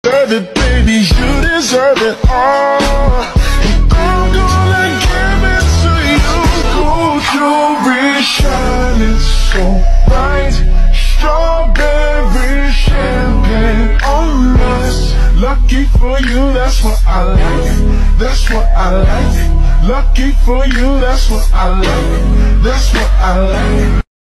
Deserve it, baby, you deserve it all. And I'm gonna give it to you. Gold jewelry shining so bright, strawberry champagne on us. Lucky for you, that's what I like. That's what I like. Lucky for you, that's what I like. That's what I like.